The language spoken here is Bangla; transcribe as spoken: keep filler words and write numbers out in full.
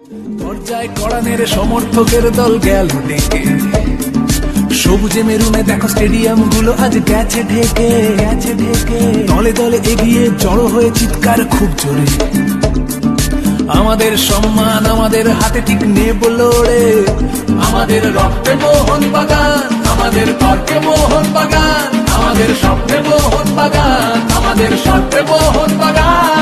দরজায় কড়া নেড়ে সমর্থকের দল গেল ডেকে, সবুজে মেরুনে দেখো স্টেডিয়াম গুলো আজ গেছে ঢেকে গেছে ঢেকে দলে দলে এগিয়ে জড়ো হয়ে চিৎকার খুব জোরে, আমাদের সম্মান আমাদের হাতে ঠিক নেব লড়ে, আমাদের রক্তে মোহন বাগান, আমাদের তর্কে মোহন বাগান, আমাদের স্বপ্নে মোহন বাগান, আমাদের স্বপ্নে মোহন বাগান।